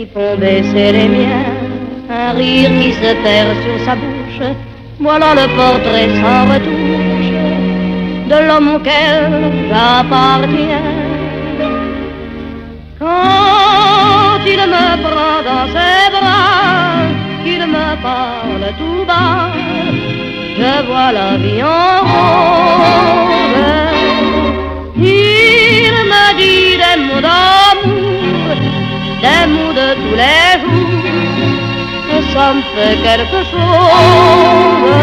qui font baisser les miens, un rire qui se perd sur sa bouche. Voilà le portrait sans retouche de l'homme auquel j'appartiens. Quand il me prend dans ses bras, qu'il me parle tout bas, je vois la vie en rose. Il me dit des mots d'amour, des mots de tous les jours, et ça me fait quelque chose.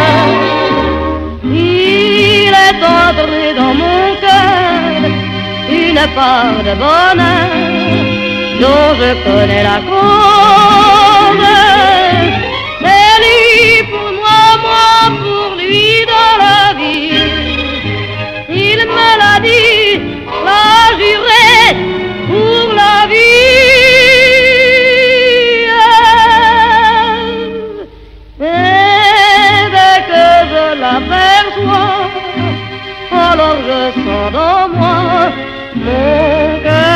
Il est entré dans mon cœur une part de bonheur dont je connais la cause. C'est lui pour moi, moi pour lui dans la vie. Il me l'a dit, l'a juré pour la vie. Et dès que je l'aperçois, alors je sens dans moi mon cœur